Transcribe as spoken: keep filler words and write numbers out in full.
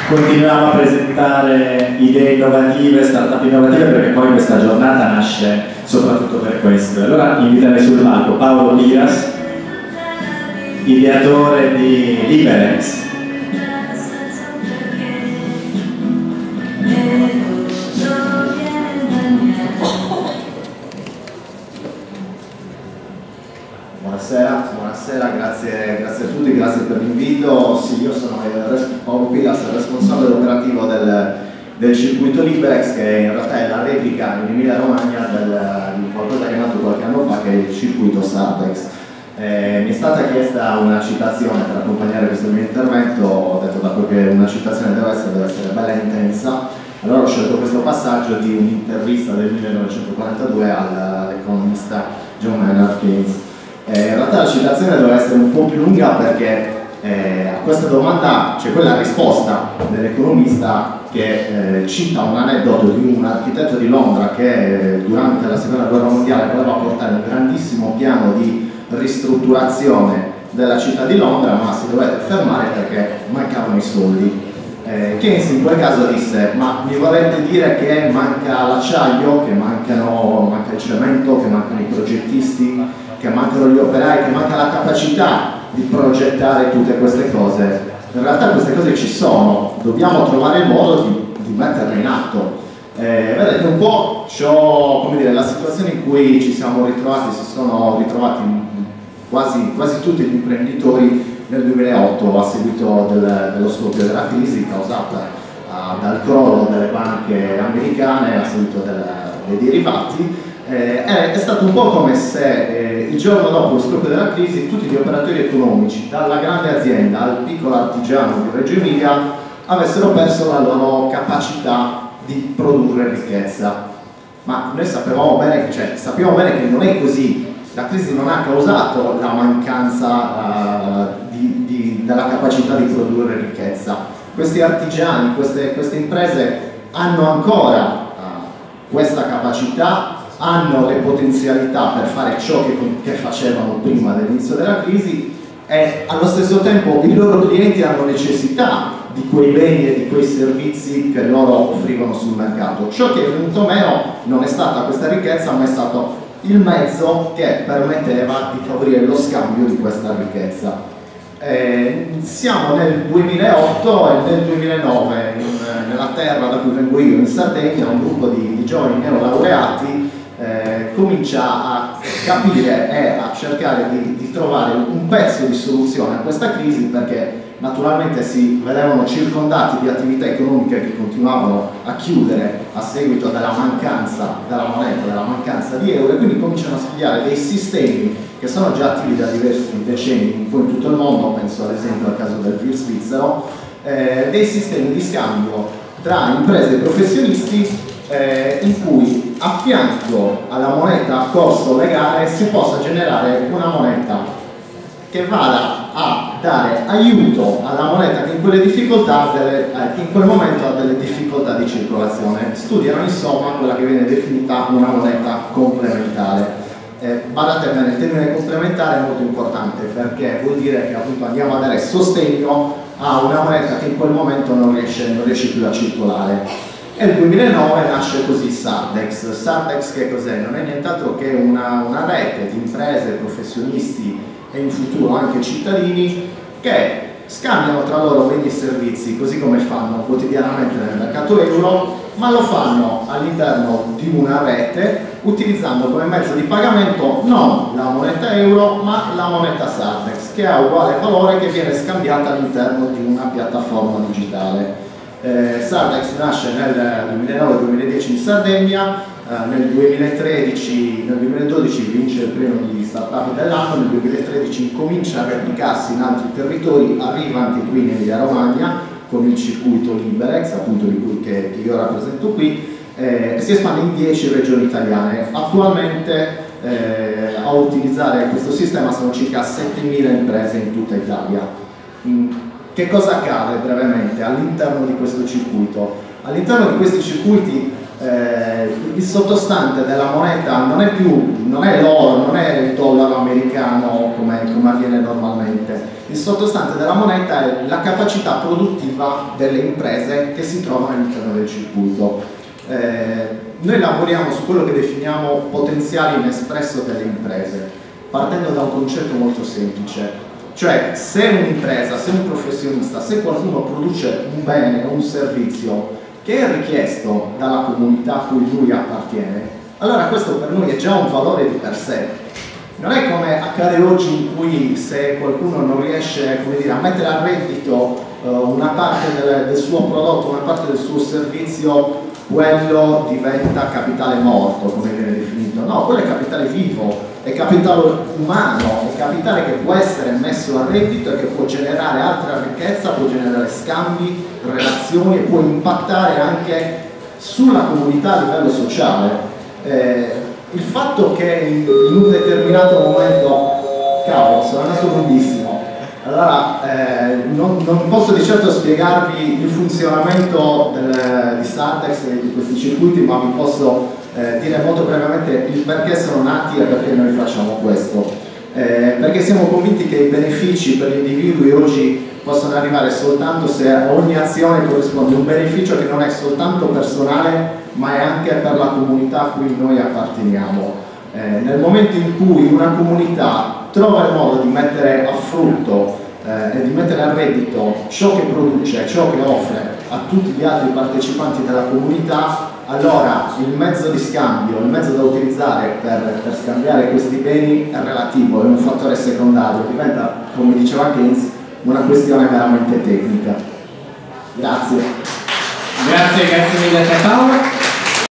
continuiamo a presentare idee innovative, start-up innovative, perché poi questa giornata nasce soprattutto per questo. Allora inviterei sul palco Paolo Piras, ideatore di Liberex. Buonasera, buonasera, grazie, grazie a tutti, grazie per l'invito. Sì, io sono Paolo Pilas, il responsabile operativo del, del circuito Liberex, che in realtà è la replica in Emilia Romagna del, di qualcosa che è nato qualche anno fa, che è il circuito Sardex. Eh, mi è stata chiesta una citazione per accompagnare questo mio intervento, ho detto dato che una citazione deve essere, deve essere bella e intensa, allora ho scelto questo passaggio di un'intervista del millenovecentoquarantadue all'economista John Maynard Keynes. Eh, in realtà la citazione deve essere un po' più lunga perché eh, a questa domanda c'è quella risposta dell'economista che eh, cita un aneddoto di un architetto di Londra che eh, durante la seconda guerra mondiale voleva portare un grandissimo piano di ristrutturazione della città di Londra, ma si dovette fermare perché mancavano i soldi. Eh, Keynes in quel caso disse: ma mi volete dire che manca l'acciaio, che mancano, manca il cemento, che mancano i progettisti, che mancano gli operai, che manca la capacità di progettare tutte queste cose? In realtà queste cose ci sono, dobbiamo trovare il modo di, di metterle in atto. Eh, vedete un po' come dire, la situazione in cui ci siamo ritrovati, si sono ritrovati quasi, quasi tutti gli imprenditori nel duemilaotto a seguito del, dello scoppio della crisi causata uh, dal crollo delle banche americane a seguito del, dei derivati. Eh, è, è stato un po' come se eh, il giorno dopo lo scoppio della crisi tutti gli operatori economici, dalla grande azienda al piccolo artigiano di Reggio Emilia, avessero perso la loro capacità di produrre ricchezza. Ma noi sapevamo bene, cioè, sappiamo bene che non è così. La crisi non ha causato la mancanza uh, di, di, della capacità di produrre ricchezza. Questi artigiani, queste, queste imprese hanno ancora uh, questa capacità, hanno le potenzialità per fare ciò che, che facevano prima dell'inizio della crisi, e allo stesso tempo i loro clienti hanno necessità di quei beni e di quei servizi che loro offrivano sul mercato. Ciò che è venuto meno non è stata questa ricchezza, ma è stato il mezzo che permetteva di favorire lo scambio di questa ricchezza. Eh, siamo nel duemilaotto e nel duemilanove in, nella terra da cui vengo io, in Sardegna, un gruppo di, di giovani neolaureati eh, comincia a capire e a cercare di, di trovare un pezzo di soluzione a questa crisi, perché naturalmente si vedevano circondati di attività economiche che continuavano a chiudere a seguito della mancanza della moneta, della mancanza di euro, e quindi cominciano a studiare dei sistemi che sono già attivi da diversi decenni un po' in tutto il mondo, penso ad esempio al caso del F I R svizzero, eh, dei sistemi di scambio tra imprese e professionisti eh, in cui a fianco alla moneta a corso legale si possa generare una moneta che vada a dare aiuto alla moneta che in quelle difficoltà, delle, che in quel momento ha delle difficoltà di circolazione. Studiano insomma quella che viene definita una moneta complementare. Eh, badate bene, il termine complementare è molto importante, perché vuol dire che appunto andiamo a dare sostegno a una moneta che in quel momento non riesce, non riesce più a circolare. E nel duemilanove nasce così Sardex. Sardex che cos'è? Non è nient'altro che una, una rete di imprese, professionisti e in futuro anche cittadini che scambiano tra loro beni e servizi, così come fanno quotidianamente nel mercato euro, ma lo fanno all'interno di una rete utilizzando come mezzo di pagamento non la moneta euro ma la moneta Sardex, che ha uguale valore, che viene scambiata all'interno di una piattaforma digitale. Eh, Sardex nasce nel duemilanove duemiladieci in Sardegna, eh, nel, duemilatredici, nel duemiladodici vince il premio di startup dell'anno, nel duemilatredici comincia a replicarsi in altri territori, arriva anche qui in Emilia Romagna con il circuito Liberex, appunto di cui che, che io rappresento qui, eh, e si espande in dieci regioni italiane. Attualmente eh, a utilizzare questo sistema sono circa settemila imprese in tutta Italia. Mm. Che cosa accade brevemente all'interno di questo circuito? All'interno di questi circuiti Eh, il sottostante della moneta non è più, non è l'oro, non è il dollaro americano come, come avviene normalmente. Il sottostante della moneta è la capacità produttiva delle imprese che si trovano all'interno del circuito. Eh, noi lavoriamo su quello che definiamo potenziale inespresso delle imprese, partendo da un concetto molto semplice. Cioè, se un'impresa, se un professionista, se qualcuno produce un bene o un servizio che è richiesto dalla comunità a cui lui appartiene, allora questo per noi è già un valore di per sé. Non è come accade oggi in cui se qualcuno non riesce, come dire, a mettere a reddito uh, una parte del, del suo prodotto, una parte del suo servizio, quello diventa capitale morto, come viene definito. No, quello è capitale vivo, è capitale umano, è capitale che può essere messo a reddito e che può generare altra ricchezza, può generare scambi, relazioni e può impattare anche sulla comunità a livello sociale. Eh, il fatto che in, in un determinato momento, cavolo, sono andato lunghissimo, allora eh, non, non posso di certo spiegarvi il funzionamento del, di Sartex e di questi circuiti, ma vi posso eh, dire molto brevemente il perché sono nati e perché noi facciamo questo. Eh, perché siamo convinti che i benefici per gli individui oggi possono arrivare soltanto se a ogni azione corrisponde un beneficio che non è soltanto personale, ma è anche per la comunità a cui noi apparteniamo. Eh, nel momento in cui una comunità trova il modo di mettere a frutto eh, e di mettere a reddito ciò che produce, ciò che offre a tutti gli altri partecipanti della comunità, allora il mezzo di scambio, il mezzo da utilizzare per, per scambiare questi beni è relativo, è un fattore secondario, diventa, come diceva Keynes, una questione veramente tecnica. Grazie. Grazie, grazie mille a te Paolo.